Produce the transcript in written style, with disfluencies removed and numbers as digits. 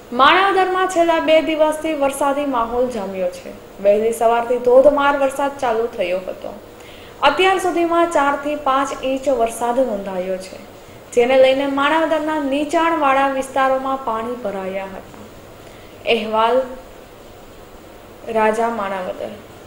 માણાવદરમાં છેલ્લા 2 દિવસથી વરસાદી માહોલ જામ્યો છે। વહેલી સવારથી ધોધમાર વરસાદ ચાલુ થયો હતો। અત્યાર સુધીમાં 4 થી 5 ઇંચ વરસાદ નોંધાયો છે, જેને લઈને માણાવદરના નીચાણવાળા વિસ્તારોમાં પાણી ભરાયા હતા। અહેવાલ રાજા માણાવદર।